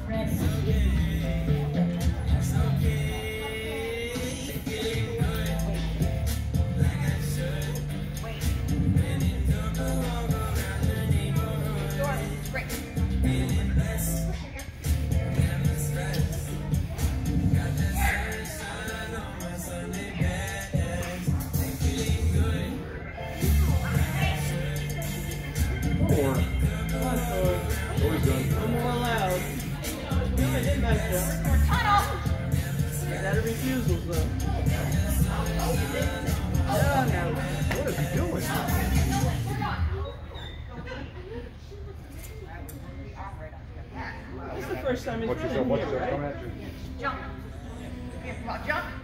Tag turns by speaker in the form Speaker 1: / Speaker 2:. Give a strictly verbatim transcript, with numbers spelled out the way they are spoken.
Speaker 1: First time he's
Speaker 2: Watch yourself, watch yourself, come at you.
Speaker 3: Jump. Jump.